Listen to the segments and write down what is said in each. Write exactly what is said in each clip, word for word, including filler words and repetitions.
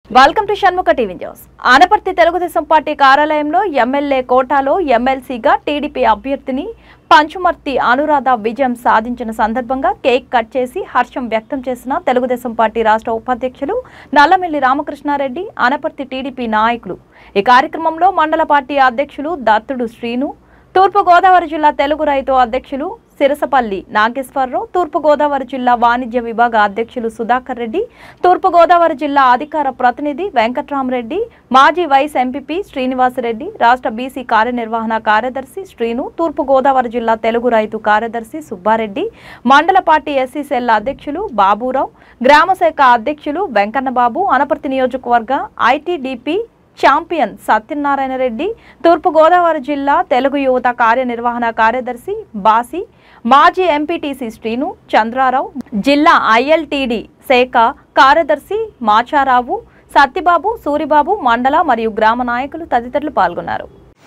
Welcome to Shanmukha TV news. Anaparthi Telugudesam party కార్యాలయంలో MLA కోటాలో ఎమ్మెల్సీగా టీడీపీ అభ్యర్థిని పంచుమర్తి అనురాధ విజయం సాధించిన సందర్భంగా కేక్ కట్ చేసి హర్షం వ్యక్తం చేసిన తెలుగుదేశం పార్టీ రాష్ట్ర ఉపాధ్యక్షులు నల్లమిల్లి రామకృష్ణారెడ్డి, ఆనపర్తి టీడీపీ నాయకులు. ఈ కార్యక్రమంలో మండల పార్టీ అధ్యక్షులు దత్తుడు శ్రీను, తూర్పు గోదావరి జిల్లా తెలుగు రైతు అధ్యక్షులు సిరసపల్లి నాగేశ్వరరావు, తూర్పు గోదావరి జిల్లా వాణిజ్య విభాగ అధ్యక్షులు సుధాకర్ రెడ్డి, తూర్పు గోదావరి జిల్లా అధికార ప్రతినిధి వెంకట్రామరెడ్డి, మాజీ వైస్ ఎంపీపీ శ్రీనివాసరెడ్డి, రాష్ట్ర బీసీ కార్యనిర్వహణ కార్యదర్శి శ్రీను, తూర్పు గోదావరి జిల్లా తెలుగు రైతు కార్యదర్శి సుబ్బారెడ్డి, మండల పార్టీ ఎస్సీ సెల్ అధ్యక్షులు బాబురావు, గ్రామశాఖ అధ్యక్షులు వెంకన్నబాబు, ఆనపర్తి నియోజకవర్గ ఐటీడీపీ ఛాంపియన్ సత్యనారాయణ రెడ్డి, తూర్పు గోదావరి జిల్లా తెలుగు యువత కార్యనిర్వహణ కార్యదర్శి బాసి, మాజీ ఎంపీటీసీ శ్రీను, చంద్రారావు, జిల్లా ఐఎల్టీడీ శాఖ కార్యదర్శి మాచారావు, సత్యబాబు, సూరిబాబు, మండల మరియు గ్రామ నాయకులు తదితరులు పాల్గొన్నారు.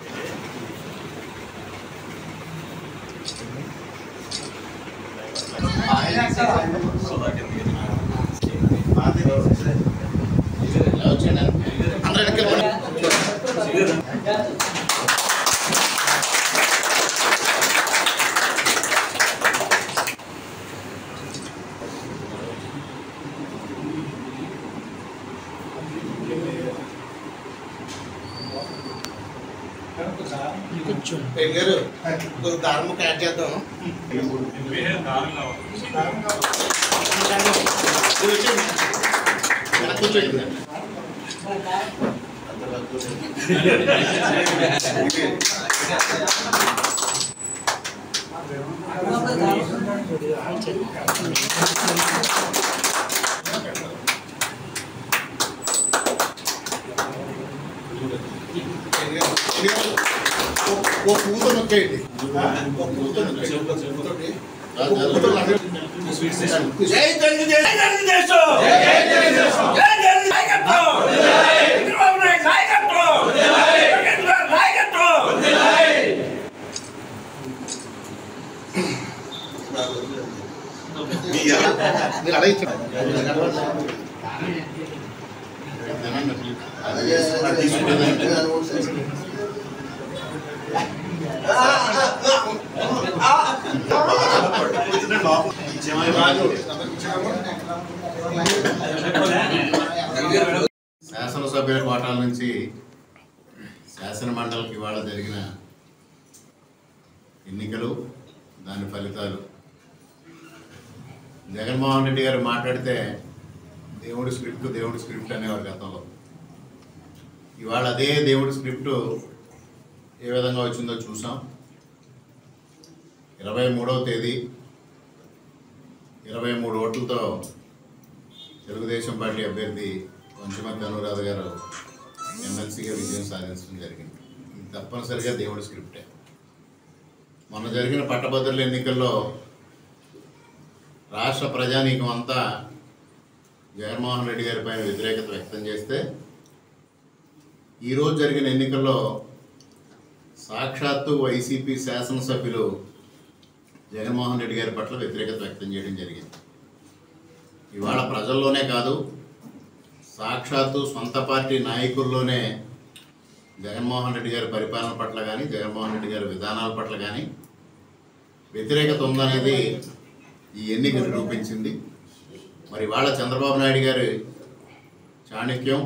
కొంచెం పెళ్ళారు దారం యాడ్ చేద్దాం. वो पूतो नक्के वो पूतो नक्के जय जय जय తెలుగుదేశం జై తెలుగుదేశం జై జై నాయకత్వం జై చంద్రబాబు నాయుడు నాయకత్వం జై చంద్రబాబు నాయకత్వం జై మీరు అలా ఇచ్చారు శాసనసభ్యుల కోటాల నుంచి శాసన మండలికి ఇవాళ జరిగిన ఎన్నికలు, దాని ఫలితాలు. జగన్మోహన్ రెడ్డి గారు మాట్లాడితే దేవుడి స్క్రిప్ట్ దేవుడి స్క్రిప్ట్ అనేవారు గతంలో. ఇవాళ అదే దేవుడి స్క్రిప్ట్ ఏ విధంగా వచ్చిందో చూసాం. ఇరవై మూడవ తేదీ ఇరవై మూడు ఓట్లతో తెలుగుదేశం పార్టీ అభ్యర్థి పంచుమర్తి అనురాధ గారు ఎమ్మెల్సీగా విజయం సాధించడం జరిగింది. ఇది తప్పనిసరిగా దేవుడి స్క్రిప్టే. మొన్న జరిగిన పట్టభద్రుల ఎన్నికల్లో రాష్ట్ర ప్రజానీకం అంతా జగన్మోహన్ రెడ్డి గారి పైన వ్యతిరేకత వ్యక్తం చేస్తే, ఈరోజు జరిగిన ఎన్నికల్లో సాక్షాత్తు వైసీపీ శాసనసభ్యులు జగన్మోహన్ రెడ్డి గారి పట్ల వ్యతిరేకత వ్యక్తం చేయడం జరిగింది. ఇవాళ ప్రజల్లోనే కాదు, సాక్షాత్తు సొంత పార్టీ నాయకుల్లోనే జగన్మోహన్ రెడ్డి గారి పరిపాలన పట్ల కానీ, జగన్మోహన్ రెడ్డి గారి విధానాల పట్ల కానీ వ్యతిరేకత ఉందనేది ఈ ఎన్నిక నిరూపించింది. మరి ఇవాళ చంద్రబాబు నాయుడు గారి చాణక్యం,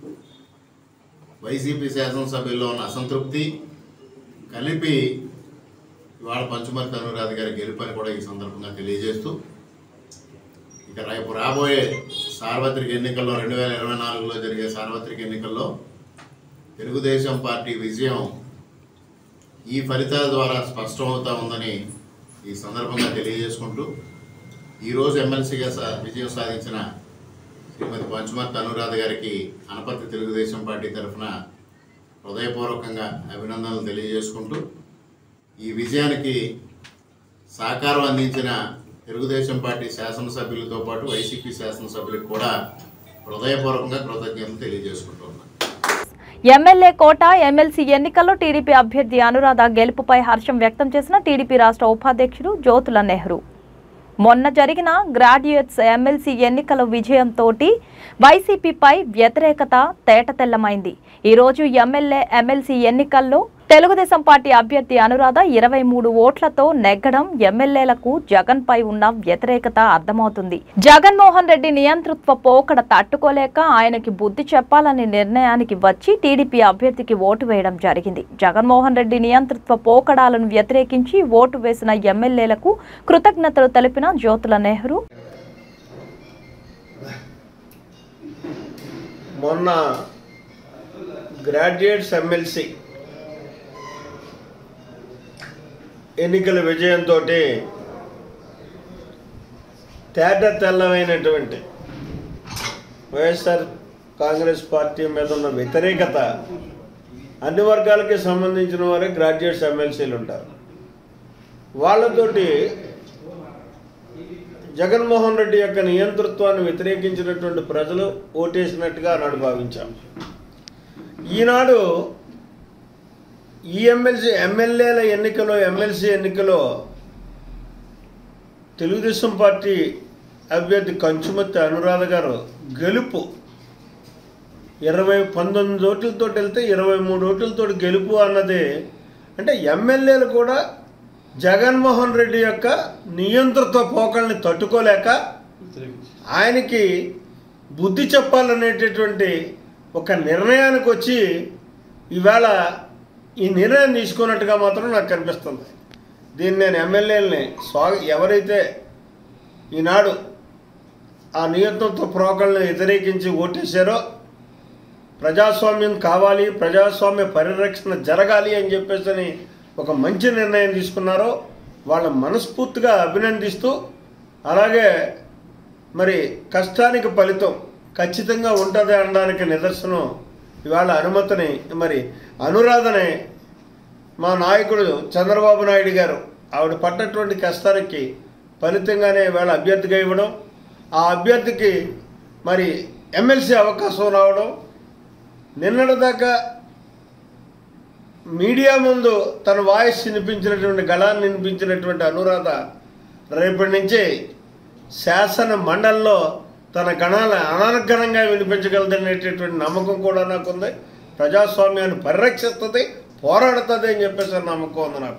వైసీపీ శాసనసభ్యుల్లో ఉన్న అసంతృప్తి కలిపి ఇవాళ పంచుమర్తి అనురాధ గారి గెలుపని కూడా ఈ సందర్భంగా తెలియజేస్తూ, ఇక రేపు రాబోయే సార్వత్రిక ఎన్నికల్లో రెండు వేల ఇరవై నాలుగులో జరిగే సార్వత్రిక ఎన్నికల్లో తెలుగుదేశం పార్టీ విజయం ఈ ఫలితాల ద్వారా స్పష్టమవుతా ఉందని ఈ సందర్భంగా తెలియజేసుకుంటూ, ఈరోజు ఎమ్మెల్సీగా సా విజయం సాధించిన శ్రీమతి పంచుమర్తి అనురాధ గారికి ఆనపర్తి తెలుగుదేశం పార్టీ తరఫున హృదయపూర్వకంగా అభినందనలు తెలియజేసుకుంటూ, ఈ విజయానికి సహకారం అందించిన తెలుగుదేశం పార్టీ శాసనసభ్యులతో పాటు వైసీపీ శాసనసభ్యులకు కూడా హృదయపూర్వకంగా కృతజ్ఞతలు తెలియజేసుకుంటున్నాను. ఎమ్మెల్యే కోట ఎమ్మెల్సీ ఎన్నికల్లో టీడీపీ అభ్యర్థి అనురాధ గెలుపుపై హర్షం వ్యక్తం చేసిన టీడీపీ రాష్ట్ర ఉపాధ్యక్షుడు జ్యోతుల నెహ్రూ. మొన్న జరిగిన గ్రాడ్యుయేట్స్ ఎమ్మెల్సీ ఎన్నికల విజయంతో వైసీపీపై వ్యతిరేకత తేటతెల్లమైంది. ఈరోజు ఎమ్మెల్యే ఎమ్మెల్సీ ఎన్నికల్లో తెలుగుదేశం పార్టీ అభ్యర్థి అనురాధ ఇరవై మూడు ఓట్లతో నెగ్గడం ఎమ్మెల్యేలకు జగన్ పై ఉన్న వ్యతిరేకత అర్థమవుతుంది. జగన్మోహన్ రెడ్డి నియంతృత్వ పోకడ తట్టుకోలేక ఆయనకి బుద్ధి చెప్పాలనే నిర్ణయానికి వచ్చి టీడీపీ అభ్యర్థికి ఓటు వేయడం జరిగింది. జగన్మోహన్ రెడ్డి నియంతృత్వ పోకడాలను వ్యతిరేకించి ఓటు వేసిన ఎమ్మెల్యేలకు కృతజ్ఞతలు తెలిపిన జ్యోతుల నెహ్రూ మొన్న గ్రాడ్యుయేట్స్ ఎమ్మెల్సీ ఎన్నికల విజయంతో తేట తెల్లమైనటువంటి వైఎస్ఆర్ కాంగ్రెస్ పార్టీ మీద ఉన్న వ్యతిరేకత అన్ని వర్గాలకి సంబంధించిన వారే గ్రాడ్యుయేట్స్ ఎమ్మెల్సీలు ఉంటారు. వాళ్ళతోటి జగన్మోహన్ రెడ్డి యొక్క నియంతృత్వాన్ని వ్యతిరేకించినటువంటి ప్రజలు ఓటేసినట్టుగా నాడు భావించాం. ఈనాడు ఈ ఎమ్మెల్సీ ఎమ్మెల్యేల ఎన్నికలో ఎమ్మెల్సీ ఎన్నికలో తెలుగుదేశం పార్టీ అభ్యర్థి కంచుమర్తి అనురాధ గారు గెలుపు ఇరవై పంతొమ్మిది ఓట్లతో వెళ్తే ఇరవై మూడు ఓట్లతో గెలుపు అన్నది అంటే ఎమ్మెల్యేలు కూడా జగన్మోహన్ రెడ్డి యొక్క నియంతృత్వ పోకల్ని తట్టుకోలేక ఆయనకి బుద్ధి చెప్పాలనేటటువంటి ఒక నిర్ణయానికి వచ్చి ఈవేళ ఈ నిర్ణయం తీసుకున్నట్టుగా మాత్రం నాకు కనిపిస్తుంది. దీన్ని నేను ఎమ్మెల్యేలని స్వా ఎవరైతే ఈనాడు ఆ నియంతృత్వ పోకల్ని వ్యతిరేకించి ఓటేశారో ప్రజాస్వామ్యం కావాలి, ప్రజాస్వామ్య పరిరక్షణ జరగాలి అని చెప్పేసి ఒక మంచి నిర్ణయం తీసుకున్నారో వాళ్ళ మనస్ఫూర్తిగా అభినందిస్తూ, అలాగే మరి కష్టానికి ఫలితం ఖచ్చితంగా ఉంటుంది అనడానికి నిదర్శనం ఇవాళ అనుమతిని మరి అనురాధనే మా నాయకుడు చంద్రబాబు నాయుడు గారు ఆవిడ పడ్డటువంటి కష్టానికి ఫలితంగానే ఇవాళ అభ్యర్థిగా ఇవ్వడం, ఆ అభ్యర్థికి మరి ఎమ్మెల్సీ అవకాశం రావడం, నిన్నటిదాకా మీడియా ముందు తన వాయిస్ వినిపించినటువంటి గళాన్ని వినిపించినటువంటి అనురాధ రేపటి నుంచి శాసన మండలిలో తన గణాలను అనర్గణంగా వినిపించగలదనేటటువంటి నమ్మకం కూడా నాకుంది. ప్రజాస్వామ్యాన్ని పరిరక్షిస్తుంది, పోరాడుతుంది అని చెప్పేసి నమ్మకం ఉంది నాకు.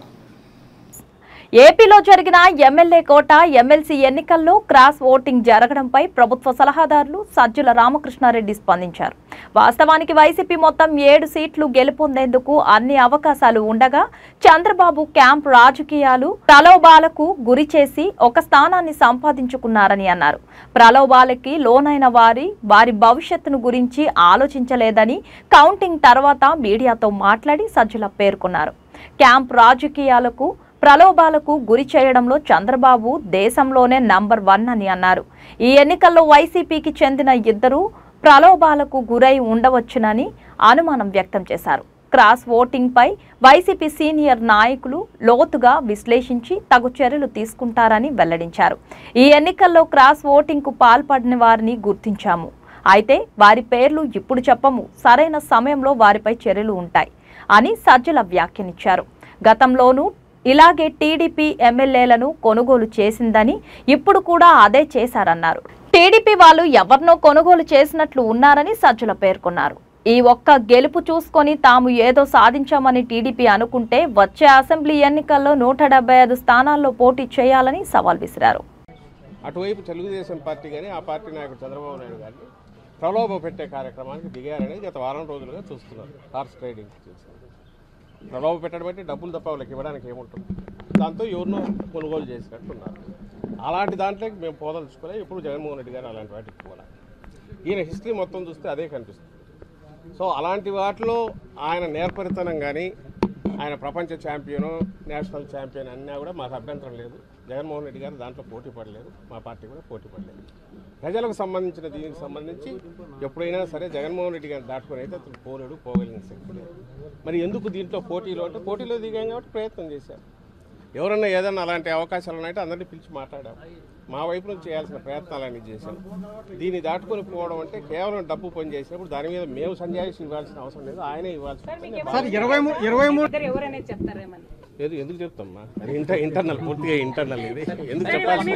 ఏపీలో జరిగిన ఎమ్మెల్యే కోట ఎమ్మెల్సీ ఎన్నికల్లో క్రాస్ ఓటింగ్ జరగడంపై ప్రభుత్వ సలహాదారులు సజ్జల రామకృష్ణారెడ్డి స్పందించారు. వాస్తవానికి వైసీపీ మొత్తం ఏడు సీట్లు గెలుపొందేందుకు అన్ని అవకాశాలు ఉండగా చంద్రబాబు క్యాంప్ రాజకీయాలు ప్రలోభాలకు గురి చేసి ఒక స్థానాన్ని సంపాదించుకున్నారని అన్నారు. ప్రలోభాలకి లోనైన వారి వారి భవిష్యత్తును గురించి ఆలోచించలేదని కౌంటింగ్ తర్వాత మీడియాతో మాట్లాడి సజ్జల పేర్కొన్నారు. క్యాంప్ రాజకీయాలకు ప్రలోభాలకు గురి చేయడంలో చంద్రబాబు దేశంలోనే నంబర్ వన్ అని అన్నారు. ఈ ఎన్నికల్లో వైసీపీకి చెందిన ఇద్దరు ప్రలోభాలకు గురై ఉండవచ్చునని అనుమానం వ్యక్తం చేశారు. క్రాస్ ఓటింగ్ పై వైసీపీ సీనియర్ నాయకులు లోతుగా విశ్లేషించి తగు చర్యలు తీసుకుంటారని వెల్లడించారు. ఈ ఎన్నికల్లో క్రాస్ ఓటింగ్ కు పాల్పడిన వారిని గుర్తించాము, అయితే వారి పేర్లు ఇప్పుడు చెప్పము, సరైన సమయంలో వారిపై చర్యలు ఉంటాయి అని సజ్జల వ్యాఖ్యానించారు. గతంలోనూ ఇలాగే టీడీపీ ఎమ్మెల్యేలను కొనుగోలు చేసిందని, ఇప్పుడు కూడా అదే చేశారన్నారు. టీడీపీ వాళ్ళు ఎవరినో కొనుగోలు చేసినట్లు ఉన్నారని సజ్జల పేర్కొన్నారు. ఈ ఒక్క గెలుపు చూసుకొని తాము ఏదో సాధించామని టీడీపీ అనుకుంటే వచ్చే అసెంబ్లీ ఎన్నికల్లో నూట డెబ్బై ఐదు స్థానాల్లో పోటీ చేయాలని సవాల్ విసిరారు. అటువైపు తెలుగుదేశం పార్టీ కానీ ఆ పార్టీ నాయకుడు చంద్రబాబు నాయుడు గారిని ప్రలోభ పెట్టే కార్యక్రమానికి దిగారనేది గత వారం రోజులుగా చూస్తున్నారు. హార్స్ ట్రేడింగ్ చేస్తున్నారు. ప్రలోభ పెట్టడం అంటే డబ్బులు తప్ప వాళ్ళకి ఇవ్వడానికి ఏముంటుంది, దాంతో ఎవరినో కొనుగోలు చేసినట్టున్నారు. అలాంటి దాంట్లోకి మేము పోదలుచుకోలే. ఇప్పుడు జగన్మోహన్ రెడ్డి గారు అలాంటి వాటికి పోవాలి. ఈయన హిస్టరీ మొత్తం చూస్తే అదే కనిపిస్తుంది. సో అలాంటి వాటిలో ఆయన నేర్పరితనం కానీ ఆయన ప్రపంచ ఛాంపియను నేషనల్ ఛాంపియన్ అన్నా కూడా మాకు అభ్యంతరం లేదు. జగన్మోహన్ రెడ్డి గారు దాంట్లో పోటీ పడలేదు, మా పార్టీ కూడా పోటీ పడలేదు. ప్రజలకు సంబంధించిన దీనికి సంబంధించి ఎప్పుడైనా సరే జగన్మోహన్ రెడ్డి గారిని దాటుకొని అయితే అతను పోలేడు, పోగలిగిన శక్తి లేదు. మరి ఎందుకు దీంట్లో పోటీలో అంటే పోటీలో దిగాం కాబట్టి ప్రయత్నం చేశారు. ఎవరన్నా ఏదన్నా అలాంటి అవకాశాలు ఉన్నాయంటే అందరినీ పిలిచి మాట్లాడాం. మా వైపు నుంచి చేయాల్సిన ప్రయత్నాలన్నీ చేశాం. దీన్ని దాటుకొని పోవడం అంటే కేవలం డబ్బు పని చేసినప్పుడు దాని మీద మేము సంజాయిషి ఇవ్వాల్సిన అవసరం లేదు, ఆయనే ఇవ్వాల్సిన. ఏది ఎందుకు చెప్తామ్మా అది ఇంటర్ ఇంటర్నల్ పూర్తిగా ఇంటర్నల్ ఇది ఎందుకు చెప్పాలి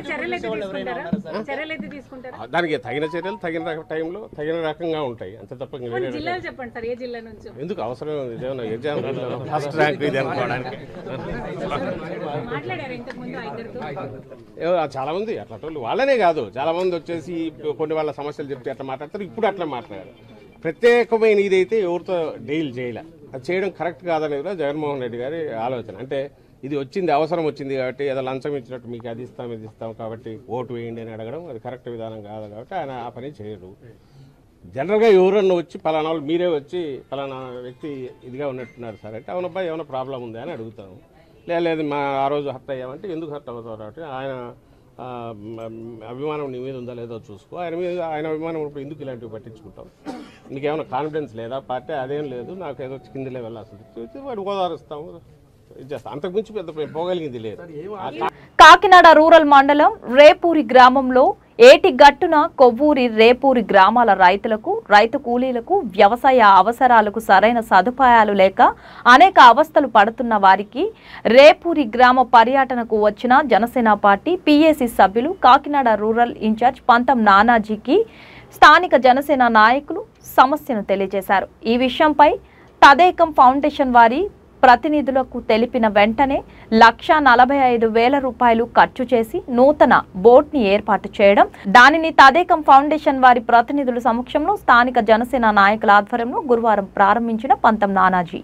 దానికి తగిన చర్యలు తగిన టైంలో తగిన రకంగా ఉంటాయి అంతే తప్ప ఎందుకు అవసరం ఇదేమన్నా ఎగ్జామ్ ఫస్ట్ ర్యాంక్ ఇది అనుకోవడానికి చాలా మంది అట్లా వాళ్ళనే కాదు చాలా మంది వచ్చేసి కొన్ని వాళ్ళ సమస్యలు చెప్తే అట్లా మాట్లాడతారు ఇప్పుడు అట్లా మాట్లాడారు ప్రత్యేకమైన ఇదైతే ఎవరితో డీల్ చేయలే అది చేయడం కరెక్ట్ కాదనేది కూడా జగన్మోహన్ రెడ్డి గారి ఆలోచన అంటే ఇది వచ్చింది అవసరం వచ్చింది కాబట్టి ఏదో లంచం ఇచ్చినట్టు మీకు అది ఇస్తాం ఇది ఇస్తాం కాబట్టి ఓటు వేయండి అని అడగడం అది కరెక్ట్ విధానం కాదు కాబట్టి ఆయన ఆ పని చేయరు జనరల్గా ఎవరన్నా వచ్చి పలానా వాళ్ళు మీరే వచ్చి పలానా వ్యక్తి ఇదిగా ఉన్నట్టున్నారు సార్ అంటే అవునబ్బా ఏమైనా ప్రాబ్లం ఉందా అని అడుగుతాము లేదు మా ఆ రోజు హర్ట్ అయ్యామంటే ఎందుకు హర్ట్ అవుతారు కాబట్టి ఆయన అభిమానం నీ మీద ఉందా లేదో చూసుకో ఆయన మీద ఆయన అభిమానం ఇప్పుడు ఎందుకు ఇలాంటివి పట్టించుకుంటాం నీకేమైనా కాన్ఫిడెన్స్ లేదా పార్టీ అదేం లేదు నాకు ఏదో కింద లెవెల్ అసలు వాడు ఓదారుస్తాము ఇది చేస్తాం అంతకుమించి పెద్ద పోగలిగింది లేదు. కాకినాడ రూరల్ మండలం రేపూరి గ్రామంలో ఏటి గట్టున కొవ్వూరి రేపూరి గ్రామాల రైతులకు రైతు కూలీలకు వ్యవసాయ అవసరాలకు సరైన సదుపాయాలు లేక అనేక అవస్థలు పడుతున్న వారికి రేపూరి గ్రామ పర్యటనకు వచ్చిన జనసేన పార్టీ పీఏసీ సభ్యులు కాకినాడ రూరల్ ఇన్ఛార్జ్ పంతం నానాజీకి స్థానిక జనసేన నాయకులు సమస్యను తెలియజేశారు. ఈ విషయంపై తదేకం ఫౌండేషన్ వారి ప్రతినిధులకు తెలిపిన వెంటనే లక్ష నలభై ఐదు వేల రూపాయలు ఖర్చు చేసి నూతన బోట్ ని ఏర్పాటు చేయడం దానిని తదేకం ఫౌండేషన్ వారి ప్రతినిధుల సమక్షంలో స్థానిక జనసేన నాయకుల ఆధ్వర్యంలో గురువారం ప్రారంభించిన పంతం నానాజీ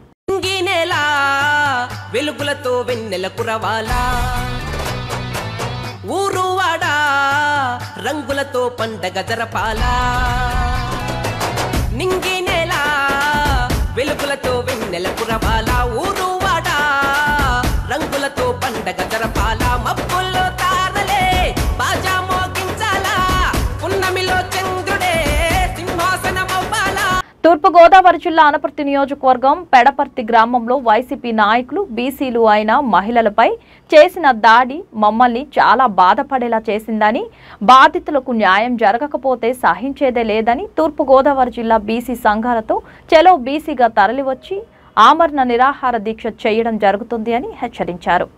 వెలుగులతో వెన్నెల కురవాలా ఊరువాడా రంగులతో పండగ జరపాలా నింగి నేల వెలుగులతో వెన్నెల కురవాలా ఊరువాడా రంగులతో పండగ జరపాలా మబ్బుల్లో తారలే బాజా మోగించాలా పున్నమిలో చంద్రుడే సింహాసనమవ్వాలా. తూర్పు గోదావరి జిల్లా అనపర్తి నియోజకవర్గం పెడపర్తి గ్రామంలో వైసీపీ నాయకులు బీసీలు అయిన మహిళలపై చేసిన దాడి మమ్మల్ని చాలా బాధపడేలా చేసిందని బాధితులకు న్యాయం జరగకపోతే సహించేదే లేదని తూర్పు గోదావరి జిల్లా బీసీ సంఘాలతో చెలో బీసీగా తరలివచ్చి ఆమరణ నిరాహార దీక్ష చేయడం జరుగుతుంది అని హెచ్చరించారు.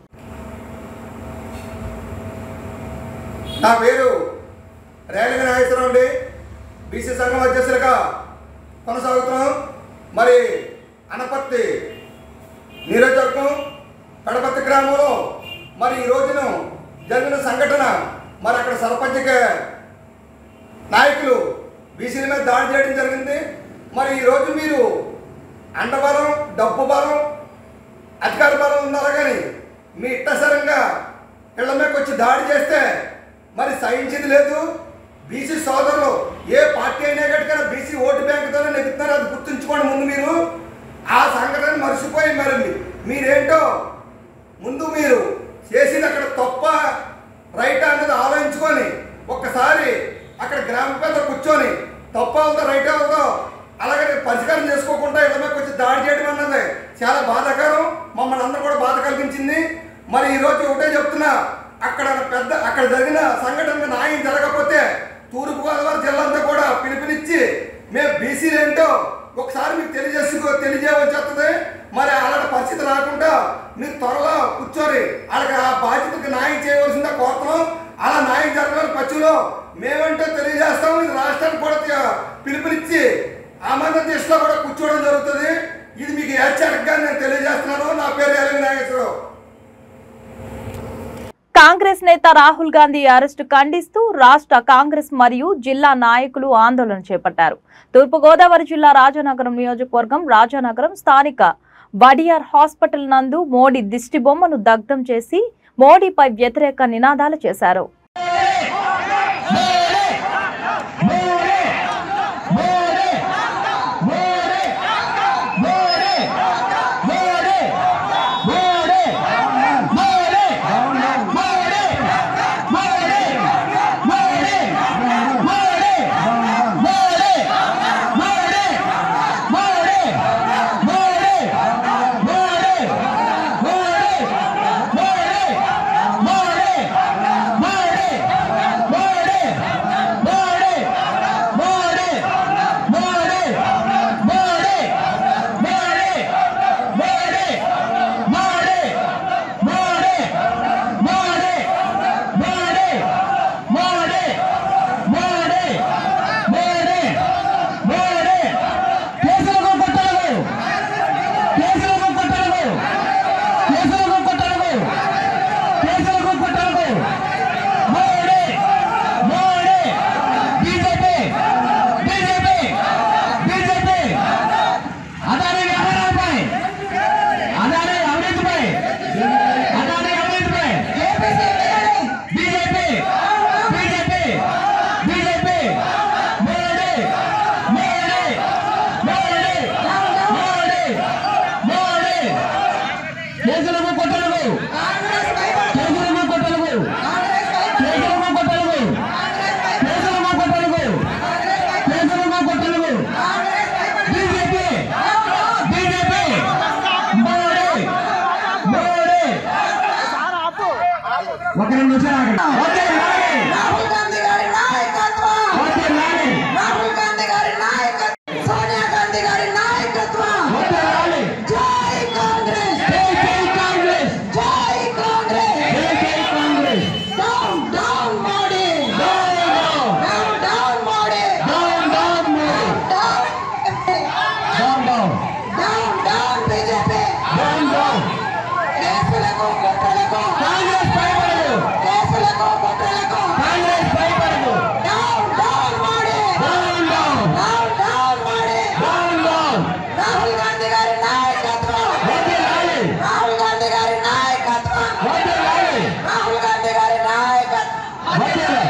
నా పేరు రేలంగి నాగేశ్వరరావు అండి. బీసీ సంఘం అధ్యక్షులుగా కొనసాగుతున్నాం. మరి అనపర్తి నియోజకవర్గం పెడపర్తి గ్రామంలో మరి ఈ రోజున జరిగిన సంఘటన మరి అక్కడ సర్పంచ్ నాయకులు బీసీల మీద దాడి చేయడం జరిగింది. మరి ఈరోజు మీరు అండబలం డబ్బు బలం అధికార బలం ఉన్నారు కానీ మీ ఇట్టసరంగా ఇళ్ల మీదకి వచ్చి దాడి చేస్తే మరి సహించేది లేదు. బీసీ సోదరులు ఏ పార్టీ అయినా కట్టుకున్నా బీసీ ఓటు బ్యాంకుతోనే నెగ్గుతున్నారు, అది గుర్తుంచుకోండి. ముందు మీరు ఆ సంఘటన మర్చిపోయి మరి మీరేంటో ముందు మీరు చేసింది అక్కడ తప్ప రైట్ అన్నది ఆలోచించుకొని ఒక్కసారి అక్కడ గ్రామ పెద్ద కూర్చొని తప్ప అవుతుందో రైట్ అవుతుందో అలాగే పరిష్కారం చేసుకోకుండా ఇళ్ళ మీద వచ్చి దాడి చేయడం అన్నది చాలా బాధాకరం, మమ్మల్ని అందరూ కూడా బాధ కలిగించింది. మరి ఈరోజు ఒకటే చెప్తున్నా, అక్కడ పెద్ద అక్కడ జరిగిన సంఘటన న్యాయం జరగకపోతే తూర్పుగోదావరి జిల్లా అంతా కూడా పిలుపునిచ్చి మేము బీసీలు ఏంటో ఒకసారి మీకు తెలియజేసుకో తెలియజేయవలసి వస్తుంది. మరి అలాంటి పరిస్థితి రాకుండా మీరు త్వరలో కూర్చొని వాళ్ళకి ఆ బాధ్యతకు న్యాయం చేయవలసిందే కోరుతున్నాం. అలా న్యాయం జరగాలని పచ్చులో మేమంటో తెలియజేస్తాం. ఇది రాష్ట్రానికి కూడా పిలుపునిచ్చి ఆమరణ దీక్షలో కూడా కూర్చోవడం జరుగుతుంది. ఇది మీకు హెచ్చరికగా నేను తెలియజేస్తున్నాను. నా పేరు రేలంగి నాగేశ్వరరావు. కాంగ్రెస్ నేత రాహుల్ గాంధీ అరెస్టు ఖండిస్తూ రాష్ట్ర కాంగ్రెస్ మరియు జిల్లా నాయకులు ఆందోళన చేపట్టారు. తూర్పు గోదావరి జిల్లా రాజానగరం నియోజకవర్గం రాజానగరం స్థానిక వడియార్ హాస్పిటల్ నందు మోడీ దిష్టి బొమ్మను దగ్ధం చేసి మోడీపై వ్యతిరేక నినాదాలు చేశారు. More! ఒక రెండు నిమిషాలు రాహుల్ గాంధీ గారి నాయకత్వం, రాహుల్ గాంధీ గారి నాయకత్వం, సోనియా గాంధీ గారి నాయకత్వం. జై కాంగ్రెస్, జై కాంగ్రెస్, జై కాంగ్రెస్, జై Congress. Down down Modi, down down Modi, down down Modi, down down down down BJP, down down. కేసులకు కుట్రలకు కాంగ్రెస్ భయపడదు, కేసులకు కుట్రలకు కాంగ్రెస్ భయపడదు. Down down Modi, down down down down Modi, down down. Rahul Gandhi గారి నాయకత్వం, రాహుల్ గాంధీ గారి నాయకత్వం, రాహుల్ గాంధీ గారి నాయకత్వం.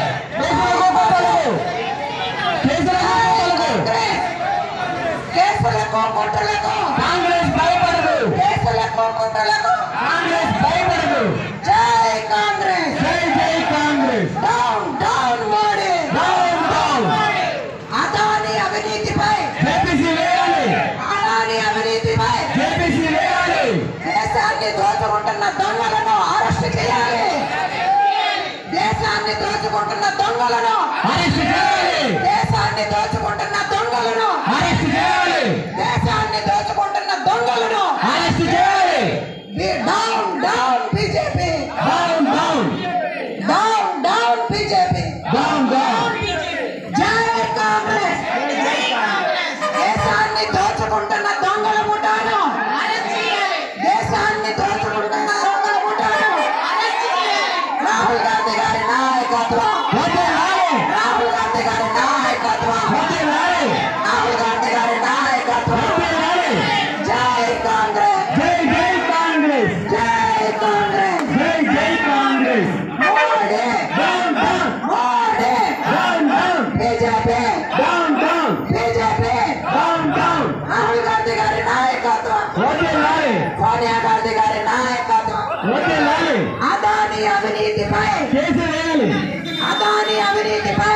కేసులకు కుట్రలకు కాంగ్రెస్ భయపడదు, కేసులకు కుట్రలకు కాంగ్రెస్ భయపడదు. జై కాంగ్రెస్, జై జై Congress. Down down Modi, down down. Adani అవినీతిపై జేపీసీ వేయాలి, అదాని అవినీతిపై జేపీసీ వేయాలి. దేశాన్ని దోచుకుంటున్న దొంగలను అరెస్ట్ చేయాలి, దేశాన్ని దోచుకుంటున్న దొంగలను అరెస్ట్ చేయాలి, దేశాన్ని దోచుకుంటున్న దొంగలను అరెస్ట్ చేయాలి, దేశాన్ని దోచుకుంటున్న దొంగలను అరెస్ట్ చేయాలి. Down down BJP, down down down down BJP, down down. జై కాంగ్రెస్, దేశాన్ని దోచుకుంటున్న దొంగల ముఠాను, దేశాన్ని దోచుకుంటున్న దొంగల ముఠాను. రాహుల్ గాంధీ గారి నాయకత్వం, రాహుల్ గాంధీ గారి నాయకత్వం, రాహుల్ గాంధీ గారి నాయకత్వం. జై కాంగ్రెస్, జై జై కాంగ్రెస్, జై కాంగ్రెస్, జై జై Congress. Modi, down down Modi, down down BJP, down down BJP, down down. Rahul Gandhi గారి నాయకత్వం, సోనియా గాంధీ గారి నాయకత్వం. అదాని అవినీతిపై అదాని అవినీతిపై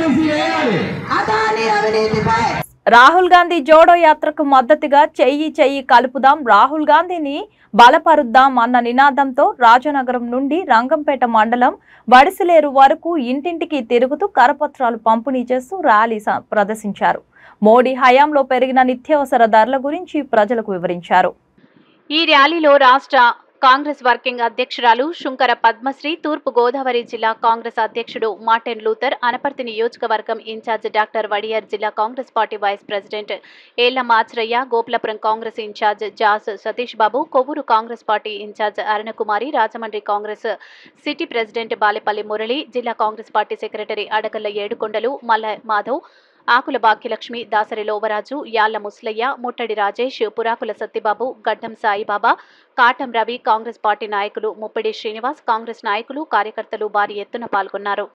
అదాని అవినీతిపై. రాహుల్ గాంధీ జోడో యాత్రకు మద్దతుగా చెయ్యి చెయ్యి కలుపుదాం, రాహుల్ గాంధీని బలపరుద్దాం అన్న నినాదంతో రాజనగరం నుండి రంగంపేట మండలం వడిసిలేరు వరకు ఇంటింటికి తిరుగుతూ కరపత్రాలు పంపిణీ చేస్తూ ర్యాలీ ప్రదర్శించారు. మోడీ హయాంలో పెరిగిన నిత్యావసర ధరల గురించి ప్రజలకు వివరించారు. ఈ ర్యాలీలో రాష్ట్ర కాంగ్రెస్ వర్కింగ్ అధ్యక్షురాలు శుంకర పద్మశ్రీ, తూర్పు గోదావరి జిల్లా కాంగ్రెస్ అధ్యక్షుడు మార్టిన్ లూథర్, అనపర్తి నియోజకవర్గం ఇన్ఛార్జ్ డాక్టర్ వడియర్, జిల్లా Congress party vice president Yella Macharayya, Gopulapuram Congress incharge Jaas Satish Babu, Kovvuru Congress party incharge Arunakumari, Rajahmundry Congress city president Balepalli Murali, జిల్లా Congress party secretary Adagalla Yedukondalu, Malla Madhav, ఆకుల భాగ్యలక్ష్మి, దాసరి లోవరాజు, యాళ్ల ముస్లయ్య, ముట్టడి రాజేష్, పురాకుల సత్యబాబు, గడ్డం సాయిబాబా, కాటం రవి, కాంగ్రెస్ పార్టీ నాయకులు ముప్పిడి శ్రీనివాస్, కాంగ్రెస్ నాయకులు కార్యకర్తలు భారీ ఎత్తున పాల్గొన్నారు.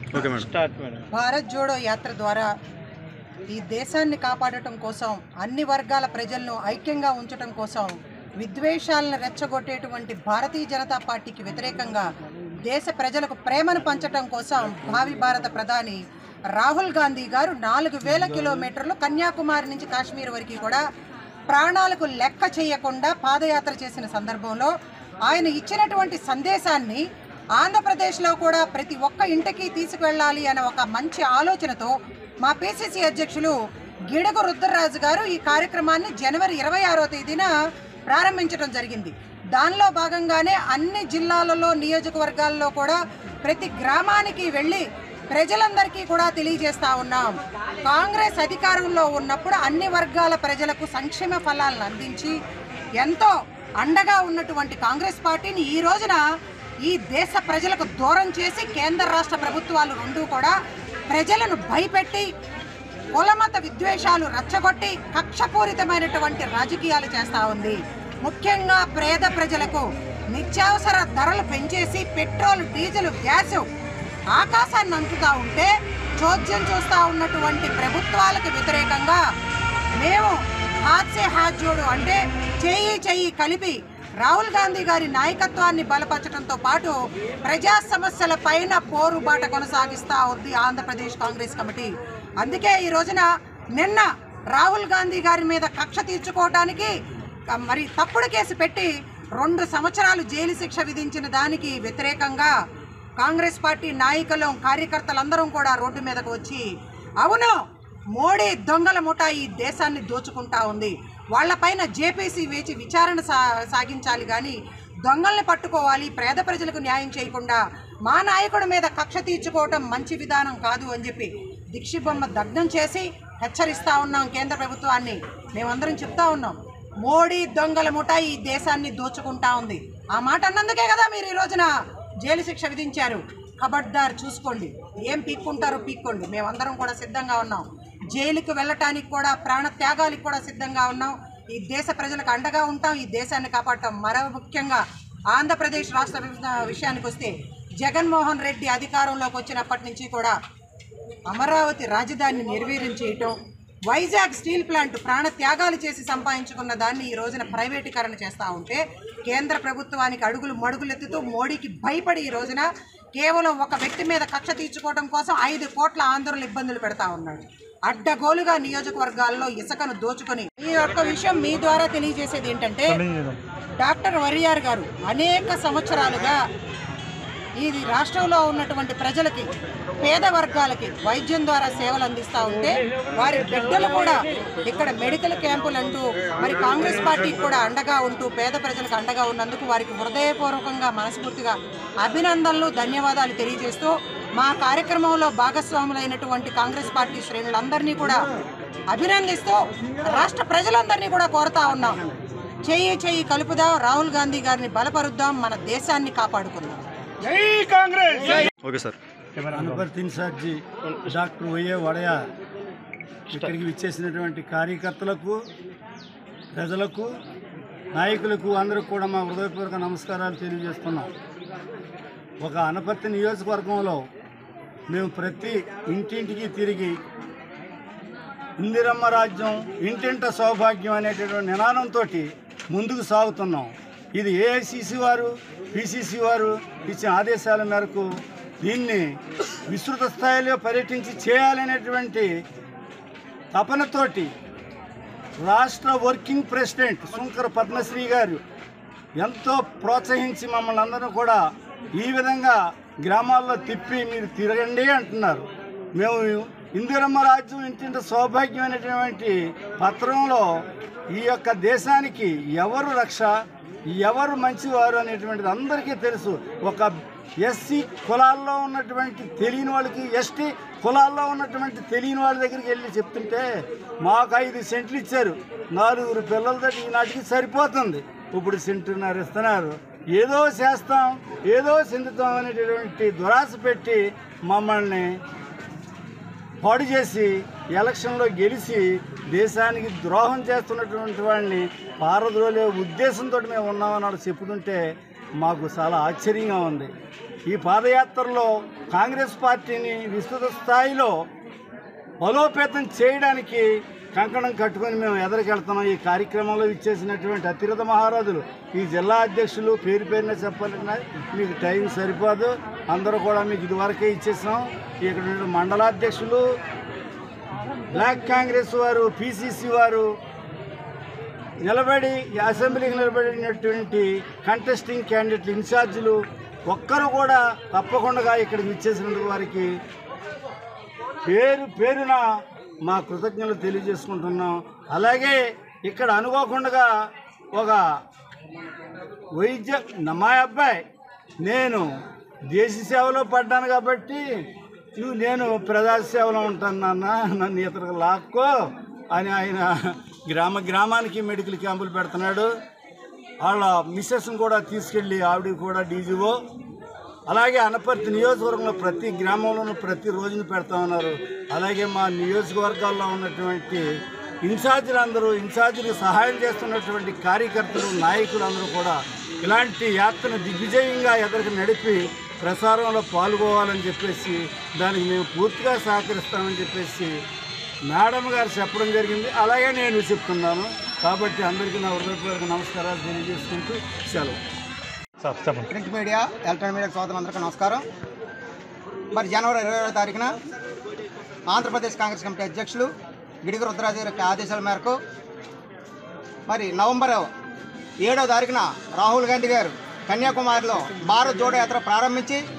భారత్ జోడో యాత్ర ద్వారా ఈ దేశాన్ని కాపాడటం కోసం, అన్ని వర్గాల ప్రజలను ఐక్యంగా ఉంచడం కోసం, విద్వేషాలను రెచ్చగొట్టేటువంటి భారతీయ జనతా పార్టీకి వ్యతిరేకంగా దేశ ప్రజలకు ప్రేమను పంచడం కోసం భావి భారత ప్రధాని రాహుల్ గాంధీ గారు నాలుగు వేల కిలోమీటర్లు కన్యాకుమారి నుంచి కాశ్మీర్ వరకు కూడా ప్రాణాలకు లెక్క చేయకుండా పాదయాత్ర చేసిన సందర్భంలో ఆయన ఇచ్చినటువంటి సందేశాన్ని ఆంధ్రప్రదేశ్లో కూడా ప్రతి ఒక్క ఇంటికి తీసుకువెళ్ళాలి అనే ఒక మంచి ఆలోచనతో మా పిసిసి అధ్యక్షులు గిడుగు రుద్రరాజు గారు ఈ కార్యక్రమాన్ని జనవరి ఇరవై ఆరో తేదీన ప్రారంభించడం జరిగింది. దానిలో భాగంగానే అన్ని జిల్లాలలో, నియోజకవర్గాల్లో కూడా ప్రతి గ్రామానికి వెళ్ళి ప్రజలందరికీ కూడా తెలియజేస్తా ఉన్నాం. కాంగ్రెస్ అధికారంలో ఉన్నప్పుడు అన్ని వర్గాల ప్రజలకు సంక్షేమ ఫలాలను అందించి ఎంతో అండగా ఉన్నటువంటి కాంగ్రెస్ పార్టీని ఈ రోజున ఈ దేశ ప్రజలకు దూరం చేసి కేంద్ర రాష్ట్ర ప్రభుత్వాలు రెండూ కూడా ప్రజలను భయపెట్టి కులమత విద్వేషాలు రెచ్చగొట్టి కక్షపూరితమైనటువంటి రాజకీయాలు చేస్తూ ఉంది. ముఖ్యంగా పేద ప్రజలకు నిత్యావసర ధరలు పెంచేసి పెట్రోల్, డీజిల్, గ్యాస్ ఆకాశాన్ని అంటుతా ఉంటే చోద్యం చూస్తూ ఉన్నటువంటి ప్రభుత్వాలకు వ్యతిరేకంగా మేము హాత్ సే హాత్ జోడు అంటే చెయ్యి చెయ్యి కలిపి రాహుల్ గాంధీ గారి నాయకత్వాన్ని బలపరచడంతో పాటు ప్రజా సమస్యల పైన పోరుబాట కొనసాగిస్తూ ఉంది ఆంధ్రప్రదేశ్ కాంగ్రెస్ కమిటీ. అందుకే ఈ రోజున నిన్న రాహుల్ గాంధీ గారి మీద కక్ష తీర్చుకోవడానికి మరి తప్పుడు కేసు పెట్టి రెండు సంవత్సరాలు జైలు శిక్ష విధించిన దానికి వ్యతిరేకంగా కాంగ్రెస్ పార్టీ నాయకులు కార్యకర్తలందరం కూడా రోడ్డు మీదకు వచ్చి అవును మోడీ దొంగల ముఠ ఈ దేశాన్ని దోచుకుంటా ఉంది, వాళ్లపైన జేపీసీ వేచి విచారణ సా సాగించాలి కానీ దొంగల్ని పట్టుకోవాలి, పేద ప్రజలకు న్యాయం చేయకుండా మా నాయకుడి మీద కక్ష తీర్చుకోవటం మంచి విధానం కాదు అని చెప్పి దిక్షిబొమ్మ దగ్ధం చేసి హెచ్చరిస్తూ ఉన్నాం కేంద్ర ప్రభుత్వాన్ని. మేమందరం చెప్తా ఉన్నాం మోడీ దొంగల ముఠ ఈ దేశాన్ని దోచుకుంటా ఉంది. ఆ మాట అన్నందుకే కదా మీరు ఈ రోజున జైలు శిక్ష విధించారు. ఖబర్దార్ చూసుకోండి, ఏం పీక్కుంటారో పీక్కోండి. మేమందరం కూడా సిద్ధంగా ఉన్నాం, జైలుకు వెళ్ళటానికి కూడా ప్రాణ త్యాగాలకు కూడా సిద్ధంగా ఉన్నాం. ఈ దేశ ప్రజలకు అండగా ఉంటాం, ఈ దేశాన్ని కాపాడటం. మరో ముఖ్యంగా ఆంధ్రప్రదేశ్ రాష్ట్ర విషయానికి వస్తే జగన్మోహన్ రెడ్డి అధికారంలోకి వచ్చినప్పటి నుంచి కూడా అమరావతి రాజధానిని నిర్వీర్యం చేయటం, వైజాగ్ స్టీల్ ప్లాంట్ ప్రాణ త్యాగాలు చేసి సంపాదించుకున్న దాన్ని ఈ రోజున ప్రైవేటీకరణ చేస్తూ ఉంటే కేంద్ర ప్రభుత్వానికి అడుగులు మడుగులెత్తుతూ మోడీకి భయపడి ఈ రోజున కేవలం ఒక వ్యక్తి మీద కక్ష తీర్చుకోవడం కోసం ఐదు కోట్ల ఆందోళనలు ఇబ్బందులు పెడతా ఉన్నాడు. అడ్డగోలుగా నియోజకవర్గాల్లో ఇసుకను దోచుకొని ఈ యొక్క విషయం మీ ద్వారా తెలియజేసేది ఏంటంటే డాక్టర్ వరియార్ గారు అనేక సంవత్సరాలుగా ఈ రాష్ట్రంలో ఉన్నటువంటి ప్రజలకి పేద వర్గాలకి వైద్యం ద్వారా సేవలు అందిస్తూ ఉంటే వారి బిడ్డలు కూడా ఇక్కడ మెడికల్ క్యాంపులు అంటూ మరి కాంగ్రెస్ పార్టీకి కూడా అండగా ఉంటూ పేద ప్రజలకు అండగా ఉన్నందుకు వారికి హృదయపూర్వకంగా మనస్ఫూర్తిగా అభినందనలు ధన్యవాదాలు తెలియజేస్తూ మా కార్యక్రమంలో భాగస్వాములైనటువంటి కాంగ్రెస్ పార్టీ శ్రేణులందరినీ కూడా అభినందిస్తూ రాష్ట్ర ప్రజలందరినీ కూడా కోరుతా ఉన్నాం, చెయ్యి చెయ్యి కలుపుదాం, రాహుల్ గాంధీ గారిని బలపరుద్దాం, మన దేశాన్ని కాపాడుకుందాం. జై Congress. Okay sir. Anaparthi incharge doctor YA Wadiyar ఇక్కడికి విచ్చేసినటువంటి కార్యకర్తలకు, ప్రజలకు, నాయకులకు అందరికీ కూడా మా హృదయపూర్వక నమస్కారాలు తెలియజేస్తున్నాం. ఒక అనపర్తి నియోజకవర్గంలో మేము ప్రతి ఇంటింటికి తిరిగి ఇందిరమ్మ రాజ్యం ఇంటింట సౌభాగ్యం అనేటటువంటి నినాదంతో ముందుకు సాగుతున్నాం. ఇది ఏఐసిసి వారు, పిసిసి వారు ఇచ్చిన ఆదేశాల మేరకు దీన్ని విస్తృత స్థాయిలో పర్యటించి చేయాలనేటువంటి తపనతోటి రాష్ట్ర వర్కింగ్ ప్రెసిడెంట్ శంకర పద్మశ్రీ గారు ఎంతో ప్రోత్సహించి మమ్మల్ని అందరూ కూడా ఈ విధంగా గ్రామాల్లో తిప్పి మీరు తిరగండి అంటున్నారు. మేము ఇందిరమ్మ రాజ్యం ఇంటింట సౌభాగ్యం అనేటువంటి పత్రంలో ఈ యొక్క దేశానికి ఎవరు రక్ష, ఎవరు మంచివారు అనేటువంటిది అందరికీ తెలుసు. ఒక ఎస్సీ కులాల్లో ఉన్నటువంటి తెలియని వాళ్ళకి, ఎస్టీ కులాల్లో ఉన్నటువంటి తెలియని వాళ్ళ దగ్గరికి వెళ్ళి చెప్తుంటే మాకు ఐదు సెంట్లు ఇచ్చారు, నాలుగురు పిల్లలతో ఈనాటికి సరిపోతుంది, ఇప్పుడు సెంటున్నర ఇస్తున్నారు, ఏదో చేస్తాం ఏదో చెందుతాం అనేటటువంటి దురాశ పెట్టి మమ్మల్ని పాడు చేసి ఎలక్షన్లో గెలిచి దేశానికి ద్రోహం చేస్తున్నటువంటి వాళ్ళని పారద్రోలే ఉద్దేశంతో మేము ఉన్నామన్నాడు చెప్పుతుంటే మాకు చాలా ఆశ్చర్యంగా ఉంది. ఈ పాదయాత్రలో కాంగ్రెస్ పార్టీని విస్తృత స్థాయిలో బలోపేతం చేయడానికి కంకణం కట్టుకొని మేము ఎదరికెళ్తున్నాం. ఈ కార్యక్రమంలో ఇచ్చేసినటువంటి అతిరథ మహారాజులు, ఈ జిల్లా అధ్యక్షులు పేరు పేరున చెప్పాలన్నా మీకు టైం సరిపోదు, అందరూ కూడా మీకు ఇదివరకే ఇచ్చేసాం. ఇక్కడ మండలాధ్యక్షులు, బ్లాక్ కాంగ్రెస్ వారు, పిసిసి వారు నిలబడి అసెంబ్లీకి నిలబడినటువంటి కంటెస్టింగ్ క్యాండిడేట్లు ఇన్ఛార్జీలు ఒక్కరు కూడా తప్పకుండా ఇక్కడికి ఇచ్చేసినందుకు వారికి పేరు పేరున మా కృతజ్ఞతలు తెలియజేసుకుంటున్నాం. అలాగే ఇక్కడ అనుకోకుండా ఒక వైద్య మా అబ్బాయి నేను దేశ సేవలో పడ్డాను కాబట్టి నువ్వు నేను ప్రజాసేవలో ఉంటాను నాన్న, నన్ను ఇతరులకు లాక్కో అని ఆయన గ్రామ గ్రామానికి మెడికల్ క్యాంపులు పెడుతున్నాడు. వాళ్ళ మిస్సెస్ని కూడా తీసుకెళ్ళి ఆవిడ కూడా డీజీఓ, అలాగే అనపర్తి నియోజకవర్గంలో ప్రతి గ్రామంలోనూ ప్రతి రోజును పెడతా ఉన్నారు. అలాగే మా నియోజకవర్గాల్లో ఉన్నటువంటి ఇన్ఛార్జీలు అందరూ, ఇన్ఛార్జీలకు సహాయం చేస్తున్నటువంటి కార్యకర్తలు, నాయకులు అందరూ కూడా ఇలాంటి యాత్రను దిగ్విజయంగా ఎదురుకు నడిపి ప్రసారంలో పాల్గొవాలని చెప్పేసి దానికి మేము పూర్తిగా సహకరిస్తామని చెప్పేసి మేడం గారు చెప్పడం జరిగింది. అలాగే నేను చెప్తున్నాను. కాబట్టి అందరికీ నా హృదయపూర్వక నమస్కారాలు తెలియజేసుకుంటూ సెలవు. ప్రింట్ మీడియా, ఎలక్ట్రానిక్ మీడియా సోదరులందరికీ నమస్కారం. మరి జనవరి ఇరవై ఏడవ తారీఖున ఆంధ్రప్రదేశ్ కాంగ్రెస్ కమిటీ అధ్యక్షులు గిడిగి రుద్రరాజు గారి ఆదేశాల మేరకు మరి నవంబర్ ఏడవ తారీఖున రాహుల్ గాంధీ గారు కన్యాకుమారిలో భారత్ జోడో యాత్ర ప్రారంభించి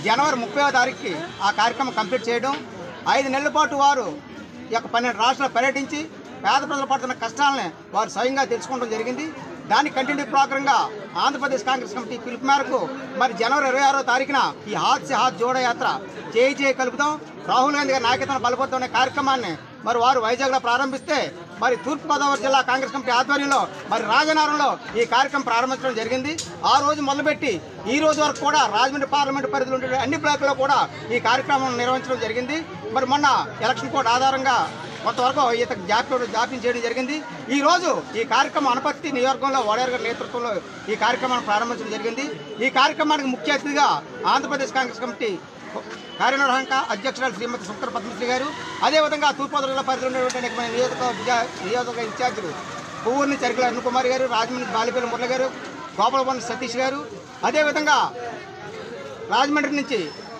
జనవరి ముప్పైవ తారీఖుకి ఆ కార్యక్రమం కంప్లీట్ చేయడం, ఐదు నెలల పాటు వారు ఈ యొక్క పన్నెండు రాష్ట్రాలు పర్యటించి పేద ప్రజలు పడుతున్న కష్టాలని వారు స్వయంగా తెలుసుకోవడం జరిగింది. దానికి కంటిన్యూ ప్రోగ్రాంగా ఆంధ్రప్రదేశ్ కాంగ్రెస్ కమిటీ పిలుపు మేరకు మరి జనవరి ఇరవై ఆరో తారీఖున ఈ హాత్ సే హాత్ జోడో యాత్ర చేయి చేయి కలుపుతాం, రాహుల్ గాంధీ గారి నాయకత్వం బలపడతాం అనే కార్యక్రమాన్ని మరి వారు వైజాగ్లో ప్రారంభిస్తే మరి తూర్పుగోదావరి జిల్లా కాంగ్రెస్ కమిటీ ఆధ్వర్యంలో మరి రాజనగరంలో ఈ కార్యక్రమం ప్రారంభించడం జరిగింది. ఆ రోజు మొదలుపెట్టి ఈ రోజు వరకు కూడా రాజమండ్రి పార్లమెంటు పరిధిలో ఉండే అన్ని బ్లాకుల్లో కూడా ఈ కార్యక్రమం నిర్వహించడం జరిగింది. మరి మొన్న ఎలక్షన్ కోడ్ ఆధారంగా కొంతవరకు ఇతను జాప్యం జాప్యం చేయడం జరిగింది. ఈ రోజు ఈ కార్యక్రమం అనపర్తి నియోజకవర్గంలో వడేరు గారి నేతృత్వంలో ఈ కార్యక్రమాన్ని ప్రారంభించడం జరిగింది. ఈ కార్యక్రమానికి ముఖ్య అతిథిగా ఆంధ్రప్రదేశ్ కాంగ్రెస్ కమిటీ కార్యనిర్వాహక అధ్యక్షురాలు శ్రీమతి సుంకర పద్మశ్రీ గారు, అదేవిధంగా తూర్పుగోదావరి జిల్లా పరిధిలో ఉన్నటువంటి మన నియోజకవర్గ నియోజకవర్గ ఇన్ఛార్జీలు పువ్వుర్ని చరికల అరుణ్ కుమార్ గారు, రాజమండ్రి బాలిపల్లి మురళి గారు, గోపాలవన్ సతీష్ గారు, అదేవిధంగా రాజమండ్రి నుంచి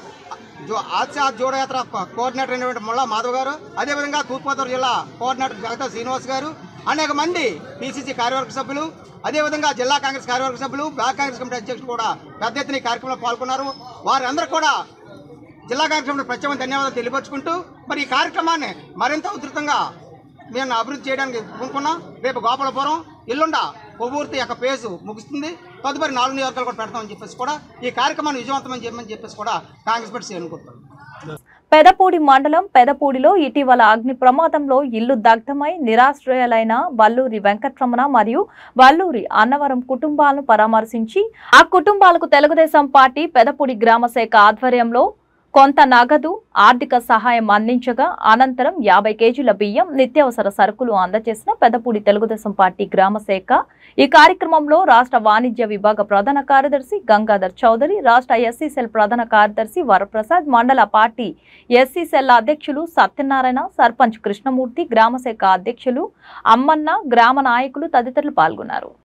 జో ఆత్సా జోడో యాత్ర కోఆర్డినేటర్ అయినటువంటి ముళ్ళ మాధవ్ గారు, అదేవిధంగా తూర్పుగోదావరి జిల్లా కోఆర్డినేటర్ జగతా శ్రీనివాస్ గారు, అనేక మంది పిసిసి కార్యవర్గ సభ్యులు, అదేవిధంగా జిల్లా కాంగ్రెస్ కార్యవర్గ సభ్యులు, బ్లాక్ కాంగ్రెస్ కమిటీ అధ్యక్షులు కూడా పెద్ద ఎత్తున ఈ కార్యక్రమంలో పాల్గొన్నారు. వారందరూ కూడా జిల్లా కాంగ్రెస్ కమిటీ ప్రత్యేక ధన్యవాదాలు తెలియపరుచుకుంటూ మరి ఈ కార్యక్రమాన్ని మరింత ఉధృతంగా మేము అభివృద్ధి చేయడానికి పూనుకున్నాం. రేపు గోపాలపురం, ఎల్లుండ కొవ్వూర్తి యొక్క పేసు ముగుస్తుంది. తదుపరి నాలుగు నియోజకాలు కూడా పెడతామని చెప్పేసి కూడా ఈ కార్యక్రమాన్ని విజయవంతమని చేయమని చెప్పేసి కూడా కాంగ్రెస్ పార్టీ అనుకుంటున్నాం. పెదపూడి మండలం పెదపూడిలో ఇటీవల అగ్ని ప్రమాదంలో ఇల్లు దగ్ధమై నిరాశ్రయులైన వల్లూరి వెంకట్రమణ మరియు వల్లూరి అన్నవరం కుటుంబాలను పరామర్శించి ఆ కుటుంబాలకు తెలుగుదేశం పార్టీ పెదపూడి గ్రామ శాఖ ఆధ్వర్యంలో కొంత నగదు ఆర్థిక సహాయం అందించగా అనంతరం యాభై కేజీల బియ్యం నిత్యావసర సరుకులు అందజేసిన పెదపూడి తెలుగుదేశం పార్టీ గ్రామ శాఖ. ఈ కార్యక్రమంలో రాష్ట్ర వాణిజ్య విభాగ ప్రధాన కార్యదర్శి గంగాధర్ చౌదరి, రాష్ట్ర ఎస్సీ సెల్ ప్రధాన కార్యదర్శి వరప్రసాద్, మండల పార్టీ ఎస్సీ సెల్ అధ్యక్షులు సత్యనారాయణ, సర్పంచ్ కృష్ణమూర్తి, గ్రామ శాఖ అధ్యక్షులు అమ్మన్న, గ్రామ నాయకులు తదితరులు పాల్గొన్నారు.